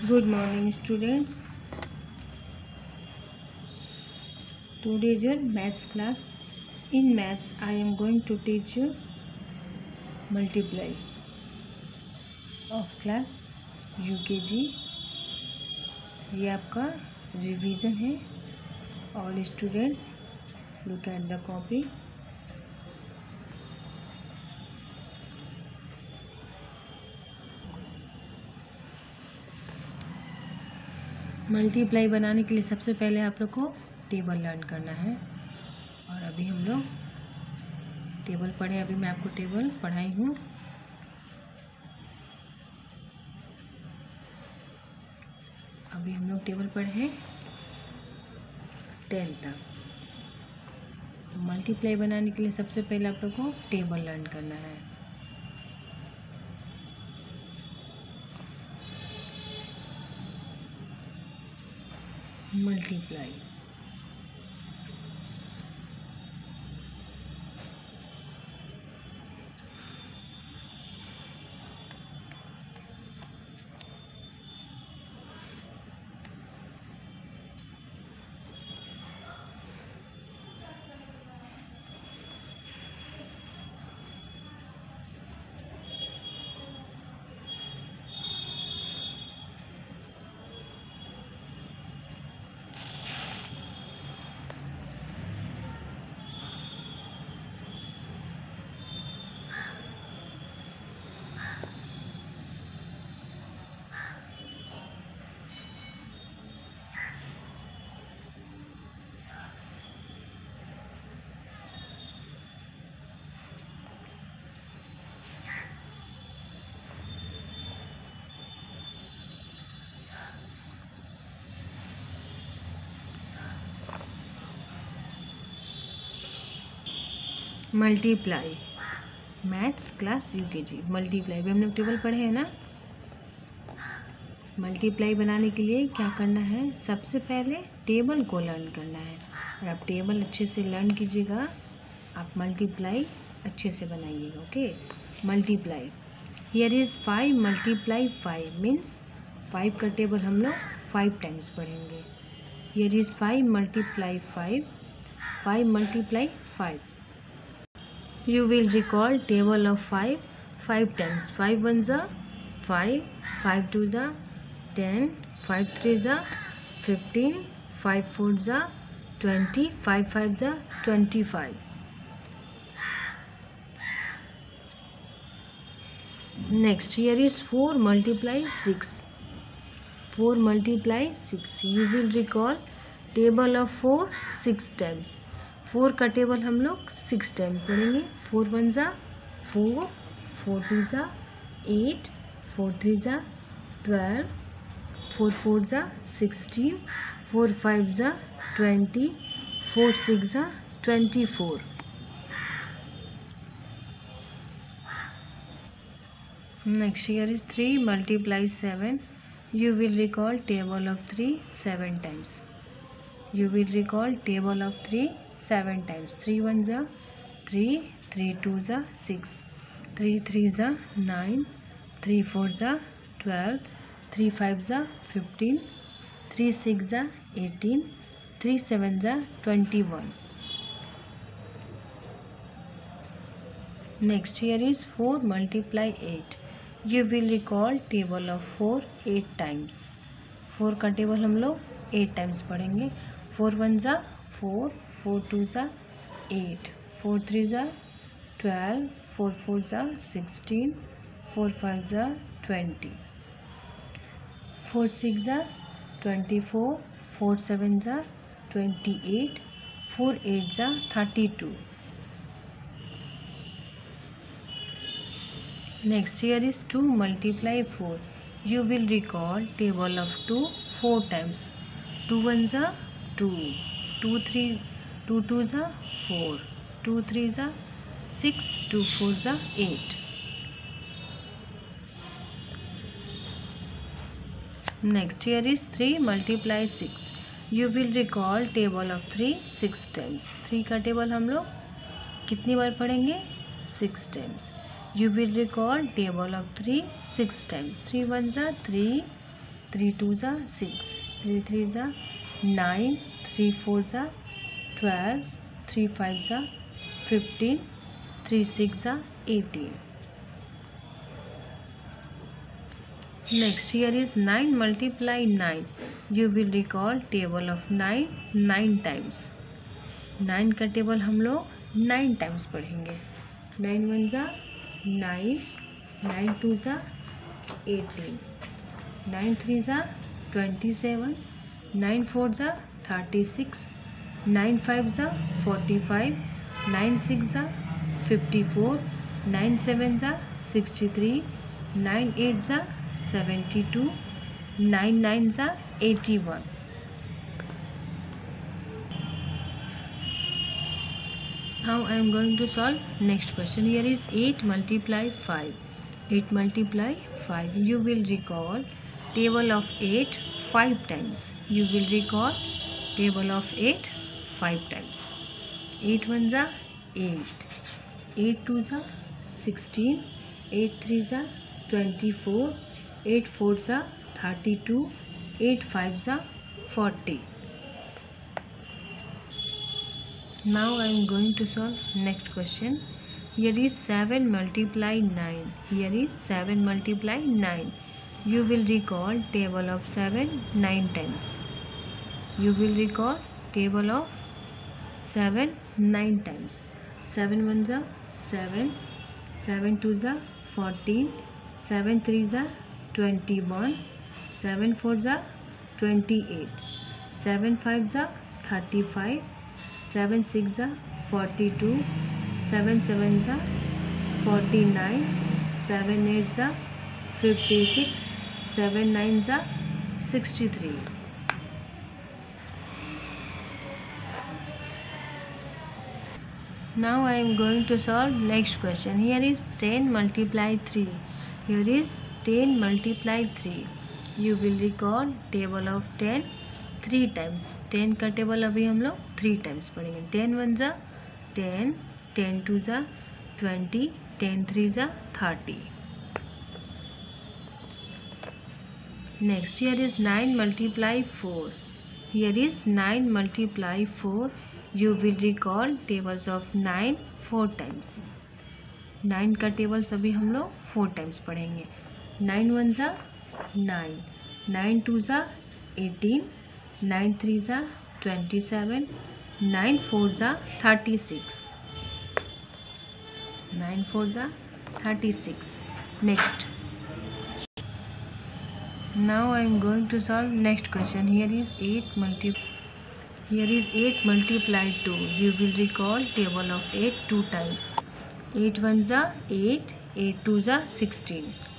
Good morning, students. Today is your maths class. In maths, I am going to teach you multiply of class UKG. ये आपका revision है. All students look at the copy. Multiply बनाने के लिए सबसे पहले आप लोग को टेबल लर्न करना है. और अभी हम लोग टेबल पढ़े. अभी मैं आपको टेबल पढ़ाई हूँ. अभी हम लोग टेबल पढ़े हैं 10 तक. मल्टीप्लाई बनाने के लिए सबसे पहले आप लोग को टेबल लर्न करना है. Multiply multiply maths class UKG. Multiply भी हम लोग टेबल पढ़े हैं ना. मल्टीप्लाई बनाने के लिए क्या करना है, सबसे पहले टेबल को लर्न करना है. और आप टेबल अच्छे से लर्न कीजिएगा, आप मल्टीप्लाई अच्छे से बनाइएगा. Okay. Multiply here is 5 multiply 5 means 5 का टेबल हम लोग 5 टाइम्स पढ़ेंगे. Here is 5 multiply 5 5 multiply 5. You will recall table of 5 times. 5 1s are 5, 5 2s are 10, 5 3s are 15, 5 4s are 20, 5 5s are 25. Next, here is 4 multiply 6. 4 multiply 6. You will recall table of 4 6 times. 4 का table हम लोग 6 times पढ़ेंगे. 4 1s are 4, 4 2s are 8, 4 3s are 12, 4 4s are 16, 4 5s are 20, 4 6s are 24. Next, here is 3 multiply 7. You will recall table of 3 7 times. You will recall table of 3 7 times. 3 1s are 3, 3 2s are 6, 3 3s are 9, 3 4s are 12, 3 5s are 15, 3 6s are 18, 3 7s are 21. Next, here is 4 multiply 8. You will recall table of 4 8 times. 4 का table हम लोग 8 times पढ़ेंगे. 4 1s are 4, 4 2s are 8, 4 3s are 12, 4 4s are 16, 4 5s are 20, 4 6s are 24, 4 7s are 28, 4 8s are 32. Next, here is 2 multiply 4. You will recall table of 2 4 times. 2 1s are 2, 2 2s are 4, 2 3s are 6, 2 4s are 8. Next, here is 3 multiply 6. You will recall table of 3 6 times. 3 का table हम लोग कितनी बार पढ़ेंगे? 6 times. You will recall table of 3 6 times. 3 1s are 3, 3 2 जा 6, 3 3 जा 9, 3 4 जा 12, 3 5 जा 15, 3 6 जा 18. Next, here is 9 multiply 9. You will recall table of 9 times. 9 का टेबल हम लोग 9 टाइम्स पढ़ेंगे. 9 1 जा 9, 9 2 जा 18, 9 3 जा 27, 9 4 जा 36, 9 5 जा 45, 9 6 जा 54, 9 7 जा 63, 9 8 जा 72, 9 9 जा 81. Now I am going to solve next question. Here is 8 multiply 5. 8 multiply 5. You will recall table of 8 5 times. You will recall table of 8 5 times. 8 1 जा 8, 8 2 जा 16, 8 3 जा 24, 8 4 जा 32, 8 5 जा 40. Now I am going to solve next question. Here is 7 multiply 9. Here is 7 multiply 9. You will recall table of 7 9 times. You will recall table of 7 9 times. 7 1 जा 7, 7 2 जा 14, 7 3 जा 21, 7 4 जा 28, 7 5 जा 35, 7 6 जा 42, 7 7 जा 49, 7 8 जा 56, 7 9 जा 63. Now I am going to solve next question. Here is 10 multiply 3. Here is 10 multiply 3. You will recall table of 10 3 times. 10 का टेबल अभी हम लोग 3 टाइम्स पढ़ेंगे. 10 1 जा 10, 10 2 जा 20, 10 3 जा 30. Next, here is 9 multiply 4. Here is 9 multiply 4. You will recall tables of 9 4 times. 9 का table सभी हम लोग 4 टाइम्स पढ़ेंगे. 9 1 जा 9, 9 2 जा 18, 9 3 जा 27, 9 4 जा 36, 9 4 जा 36. Next. Now I am going to solve next question. Here is 8 multiply 2. You will recall table of 8 2 times. 8 1 जा 8, 8 2 जा 16,